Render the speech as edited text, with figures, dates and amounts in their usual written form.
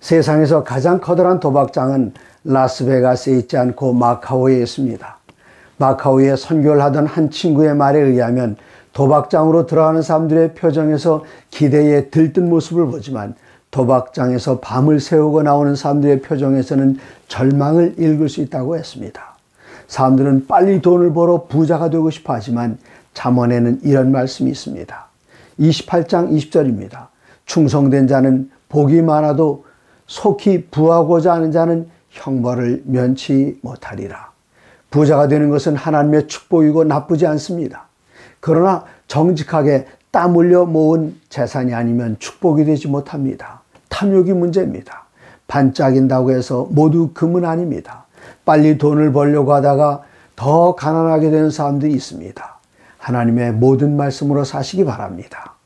세상에서 가장 커다란 도박장은 라스베가스에 있지 않고 마카오에 있습니다. 마카오에 선교를 하던 한 친구의 말에 의하면 도박장으로 들어가는 사람들의 표정에서 기대에 들뜬 모습을 보지만 도박장에서 밤을 새우고 나오는 사람들의 표정에서는 절망을 읽을 수 있다고 했습니다. 사람들은 빨리 돈을 벌어 부자가 되고 싶어 하지만 잠언에는 이런 말씀이 있습니다. 28장 20절입니다. 충성된 자는 복이 많아도 속히 부하고자 하는 자는 형벌을 면치 못하리라. 부자가 되는 것은 하나님의 축복이고 나쁘지 않습니다. 그러나 정직하게 땀 흘려 모은 재산이 아니면 축복이 되지 못합니다. 탐욕이 문제입니다. 반짝인다고 해서 모두 금은 아닙니다. 빨리 돈을 벌려고 하다가 더 가난하게 되는 사람들이 있습니다. 하나님의 모든 말씀으로 사시기 바랍니다.